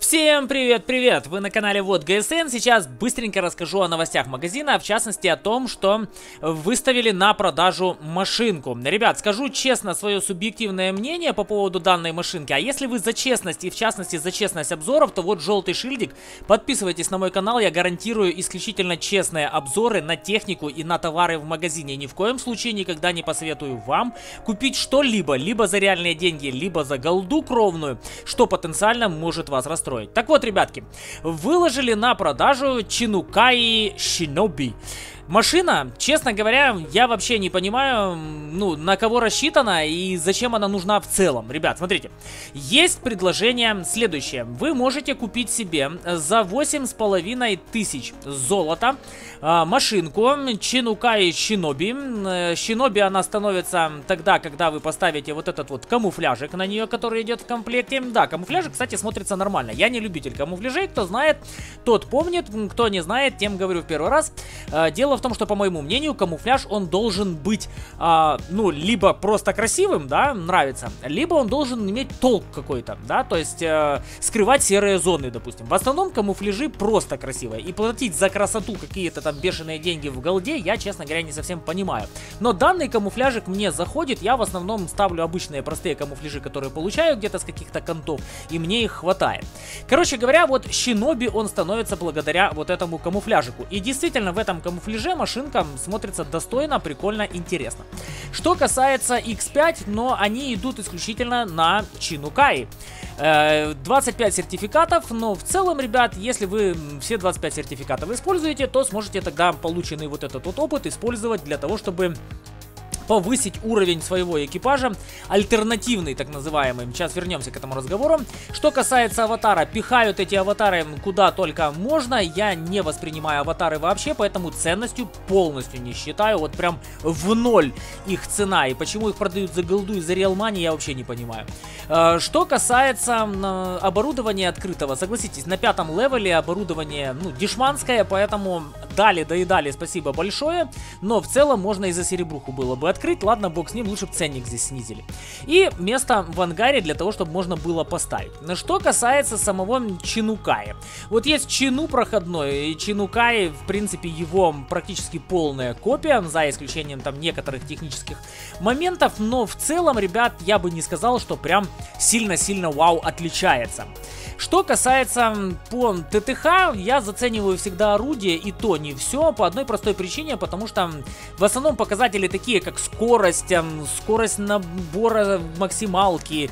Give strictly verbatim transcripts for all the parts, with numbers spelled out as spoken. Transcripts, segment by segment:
Всем привет-привет! Вы на канале Вот ГСН. Сейчас быстренько расскажу о новостях магазина, в частности о том, что выставили на продажу машинку. Ребят, скажу честно свое субъективное мнение по поводу данной машинки. А если вы за честность и в частности за честность обзоров, то вот желтый шильдик. Подписывайтесь на мой канал, я гарантирую исключительно честные обзоры на технику и на товары в магазине. Ни в коем случае никогда не посоветую вам купить что-либо, либо за реальные деньги, либо за голду кровную, что потенциально может вас расстроить. Так вот, ребятки, выложили на продажу Чинукаи Шиноби. Машина, честно говоря, я вообще не понимаю, ну, на кого рассчитана и зачем она нужна в целом. Ребят, смотрите, есть предложение следующее. Вы можете купить себе за восемь с половиной тысяч золота э, машинку Чинукаи Шиноби. Шиноби она становится тогда, когда вы поставите вот этот вот камуфляжик на нее, который идет в комплекте. Да, камуфляжик, кстати, смотрится нормально. Я не любитель камуфляжей, кто знает, тот помнит, кто не знает, тем говорю в первый раз. Э, дело в том, что, по моему мнению, камуфляж, он должен быть, а, ну, либо просто красивым, да, нравится, либо он должен иметь толк какой-то, да, то есть э, скрывать серые зоны, допустим. В основном камуфляжи просто красивые, и платить за красоту какие-то там бешеные деньги в голде я, честно говоря, не совсем понимаю. Но данный камуфляжик мне заходит, я в основном ставлю обычные простые камуфляжи, которые получаю где-то с каких-то контов, и мне их хватает. Короче говоря, вот Шиноби, он становится благодаря вот этому камуфляжику, и действительно в этом камуфляже машинка смотрится достойно, прикольно, интересно. Что касается икс пять, но они идут исключительно на Чинукаи. двадцать пять сертификатов, но в целом, ребят, если вы все двадцать пять сертификатов используете, то сможете тогда полученный вот этот вот опыт использовать для того, чтобы повысить уровень своего экипажа, альтернативный, так называемый. Сейчас вернемся к этому разговору. Что касается аватара, пихают эти аватары куда только можно. Я не воспринимаю аватары вообще, поэтому ценностью полностью не считаю. Вот прям в ноль их цена. И почему их продают за голду и за реал мани, я вообще не понимаю. Что касается оборудования открытого, согласитесь, на пятом левеле оборудование, ну, дешманское, поэтому дали, доедали, спасибо большое. Но в целом можно и за серебруху было бы открыть. Ладно, бог с ним, лучше бы ценник здесь снизили. И место в ангаре для того, чтобы можно было поставить. Что касается самого Чинукаи. Вот есть Чину проходной, и Чинукаи, в принципе, его практически полная копия, за исключением там некоторых технических моментов. Но в целом, ребят, я бы не сказал, что прям сильно-сильно вау отличается. Что касается по ТТХ, я зацениваю всегда орудие, и то не все, по одной простой причине, потому что в основном показатели такие, как скорость, скорость набора максималки,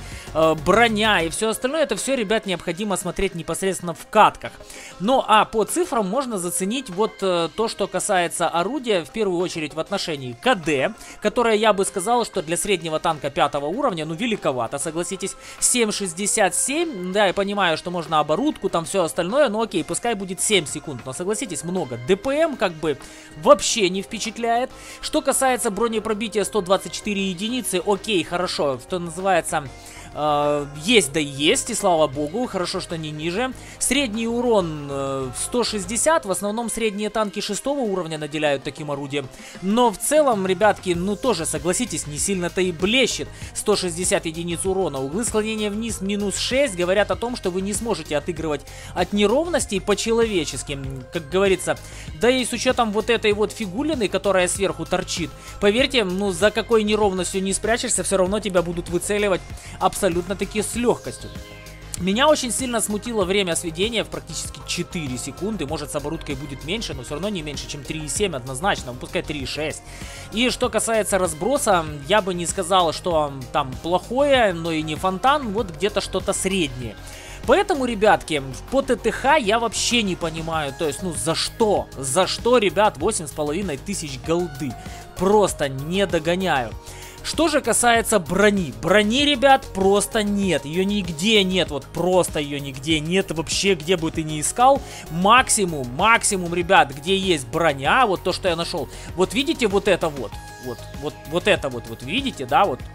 броня и все остальное, это все, ребят, необходимо смотреть непосредственно в катках. Ну а по цифрам можно заценить вот то, что касается орудия, в первую очередь в отношении КД, которое я бы сказал, что для среднего танка пятого уровня, ну, великовато, согласитесь, семь шестьдесят семь, да, я понимаю, что можно оборудку, там все остальное, но окей, пускай будет семь секунд, но согласитесь, много. ДПМ как бы вообще не впечатляет. Что касается бронепробития сто двадцать четыре единицы, окей, хорошо, что называется... Есть да есть, и слава богу, хорошо, что не ниже. Средний урон сто шестьдесят, в основном средние танки шестого уровня наделяют таким орудием. Но в целом, ребятки, ну тоже, согласитесь, не сильно-то и блещет. сто шестьдесят единиц урона. Углы склонения вниз минус шесть говорят о том, что вы не сможете отыгрывать от неровностей по-человечески, как говорится. Да и с учетом вот этой вот фигулины, которая сверху торчит, поверьте, ну за какой неровностью не спрячешься, все равно тебя будут выцеливать абсолютно абсолютно-таки с легкостью. Меня очень сильно смутило время сведения в практически четыре секунды. Может, с оборудкой будет меньше, но все равно не меньше, чем три и семь однозначно. Ну, пускай три и шесть. И что касается разброса, я бы не сказал, что там плохое, но и не фонтан. Вот где-то что-то среднее. Поэтому, ребятки, по ТТХ я вообще не понимаю. То есть, ну, за что? За что, ребят, восемь с половиной тысяч голды? Просто не догоняю. Что же касается брони. Брони, ребят, просто нет. Ее нигде нет. Вот просто ее нигде нет. Вообще, где бы ты ни искал. Максимум, максимум, ребят, где есть броня. Вот то, что я нашел. Вот видите вот это вот. Вот, вот, вот это вот. Вот видите, да, вот.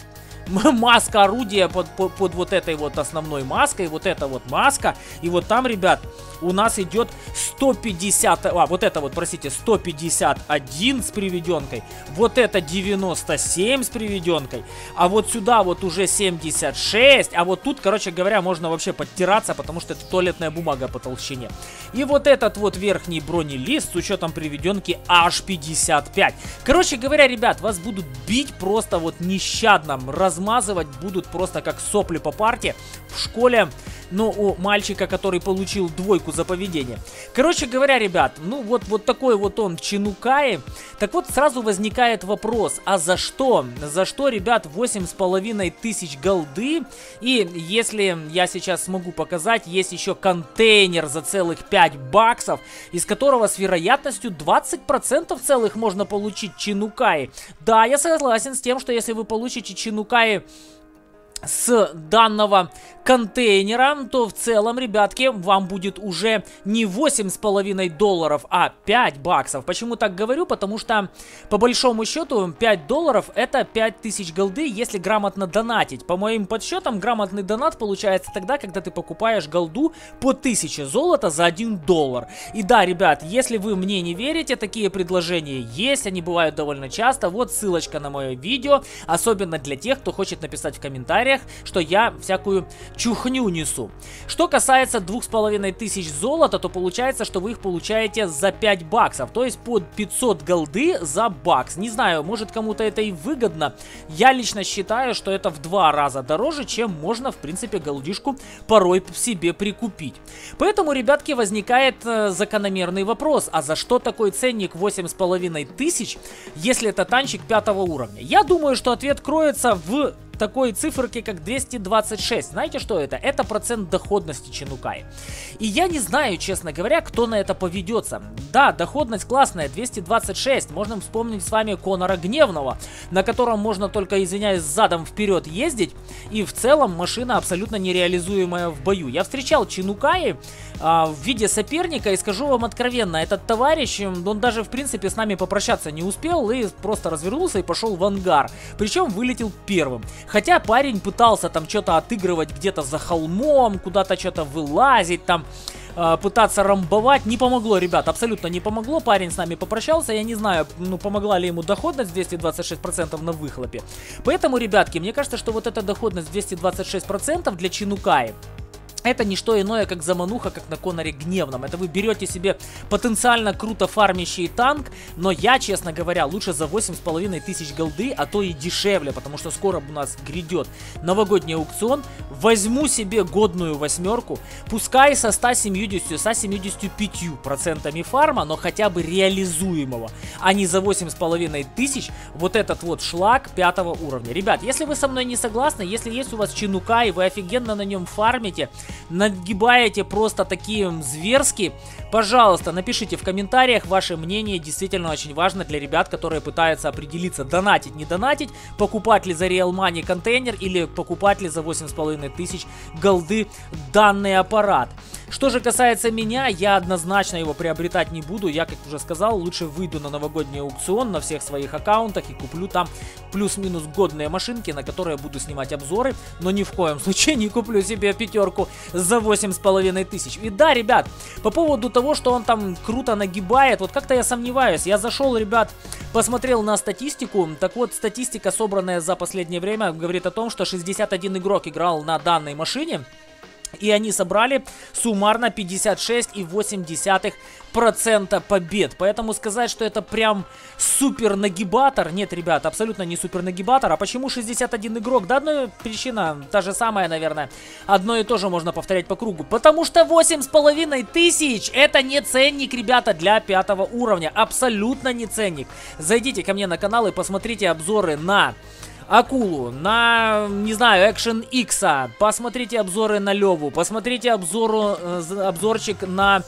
маска орудия под, под, под вот этой вот основной маской, вот эта вот маска. И вот там, ребят, у нас идет сто пятьдесят, а, вот это вот, простите, сто пятьдесят один с приведенкой, вот это девяносто семь с приведенкой, а вот сюда вот уже семьдесят шесть, а вот тут, короче говоря, можно вообще подтираться, потому что это туалетная бумага по толщине. И вот этот вот верхний бронелист с учетом приведенки аж пятьдесят пять. Короче говоря, ребят, вас будут бить просто вот нещадно, размазывать будут просто как сопли по парте в школе. Ну, у мальчика, который получил двойку за поведение. Короче говоря, ребят, ну вот, вот такой вот он Чинукаи. Так вот, сразу возникает вопрос, а за что? За что, ребят, восемь с половиной тысяч голды? И если я сейчас смогу показать, есть еще контейнер за целых пять баксов, из которого с вероятностью двадцать процентов целых можно получить Чинукаи. Да, я согласен с тем, что если вы получите Чинукаи с данного контейнера, то в целом, ребятки, вам будет уже не восемь с половиной долларов, а пять баксов. Почему так говорю? Потому что, по большому счету, пять долларов это пять тысяч голды, если грамотно донатить. По моим подсчетам, грамотный донат получается тогда, когда ты покупаешь голду по тысяче золота за один доллар. И да, ребят, если вы мне не верите, такие предложения есть, они бывают довольно часто. Вот ссылочка на мое видео, особенно для тех, кто хочет написать в комментариях, что я всякую чухню несу. Что касается двух с половиной тысяч золота, то получается, что вы их получаете за пять баксов, то есть под пятьсот голды за бакс. Не знаю, может кому-то это и выгодно. Я лично считаю, что это в два раза дороже, чем можно, в принципе, голдишку порой себе прикупить. Поэтому, ребятки, возникает э, закономерный вопрос, а за что такой ценник восемь с половиной тысяч, если это танчик пятого уровня? Я думаю, что ответ кроется в такой циферки, как двести двадцать шесть. Знаете, что это? Это процент доходности Чинукаи. И я не знаю, честно говоря, кто на это поведется. Да, доходность классная, двести двадцать шесть. Можно вспомнить с вами Конора Гневного, на котором можно только, извиняюсь, задом вперед ездить. И в целом машина абсолютно нереализуемая в бою. Я встречал Чинукаи а, в виде соперника, и скажу вам откровенно, этот товарищ, он даже в принципе с нами попрощаться не успел и просто развернулся и пошел в ангар. Причем вылетел первым. Хотя парень пытался там что-то отыгрывать где-то за холмом, куда-то что-то вылазить, там э, пытаться рамбовать. Не помогло, ребят, абсолютно не помогло. Парень с нами попрощался, я не знаю, ну помогла ли ему доходность двести двадцать шесть процентов на выхлопе. Поэтому, ребятки, мне кажется, что вот эта доходность двести двадцать шесть процентов для Чинукаи это не что иное, как замануха, как на Коноре Гневном. Это вы берете себе потенциально круто фармящий танк, но я, честно говоря, лучше за восемь с половиной тысяч голды, а то и дешевле, потому что скоро у нас грядет новогодний аукцион, возьму себе годную восьмерку, пускай со ста семьюдесятью, со семьюдесятью пятью процентами фарма, но хотя бы реализуемого, а не за восемь с половиной тысяч вот этот вот шлак пятого уровня. Ребят, если вы со мной не согласны, если есть у вас Чинукаи, вы офигенно на нем фармите, нагибаете просто такие зверски, пожалуйста, напишите в комментариях ваше мнение, действительно очень важно для ребят, которые пытаются определиться, донатить, не донатить, покупать ли за Real Money контейнер или покупать ли за восемь с половиной тысяч голды данный аппарат. Что же касается меня, я однозначно его приобретать не буду. Я, как уже сказал, лучше выйду на новогодний аукцион на всех своих аккаунтах и куплю там плюс-минус годные машинки, на которые буду снимать обзоры. Но ни в коем случае не куплю себе пятерку за восемь с половиной тысяч. И да, ребят, по поводу того, что он там круто нагибает, вот как-то я сомневаюсь. Я зашел, ребят, посмотрел на статистику. Так вот, статистика, собранная за последнее время, говорит о том, что шестьдесят один игрок играл на данной машине. И они собрали суммарно пятьдесят шесть и восемь десятых процента побед. Поэтому сказать, что это прям супер нагибатор, нет, ребят, абсолютно не супер нагибатор. А почему шестьдесят один игрок? Да, одна причина, та же самая, наверное. Одно и то же можно повторять по кругу. Потому что восемь с половиной тысяч это не ценник, ребята, для пятого уровня. Абсолютно не ценник. Зайдите ко мне на канал и посмотрите обзоры на Акулу, на, не знаю, Action X, посмотрите обзоры на Леву, посмотрите обзору, э, обзорчик на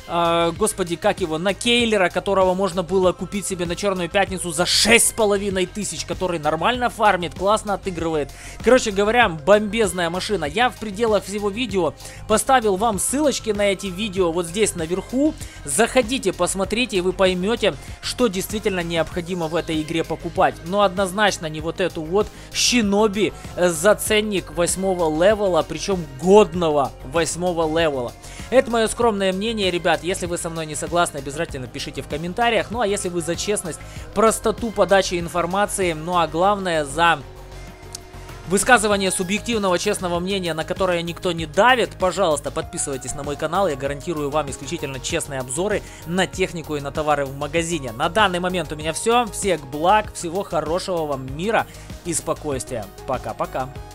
э, господи, как его, на Кейлера, которого можно было купить себе на Черную Пятницу за шесть с половиной тысяч, который нормально фармит, классно отыгрывает. Короче говоря, бомбезная машина. Я в пределах всего видео поставил вам ссылочки на эти видео вот здесь наверху. Заходите, посмотрите, и вы поймете, что действительно необходимо в этой игре покупать. Но однозначно не вот эту вот Шиноби за ценник восьмого левела, причем годного восьмого левела. Это мое скромное мнение, ребят. Если вы со мной не согласны, обязательно пишите в комментариях. Ну а если вы за честность, простоту подачи информации, ну а главное за высказывание субъективного честного мнения, на которое никто не давит, пожалуйста, подписывайтесь на мой канал. Я гарантирую вам исключительно честные обзоры на технику и на товары в магазине. На данный момент у меня все. Всех благ, всего хорошего вам мира и спокойствия. Пока-пока.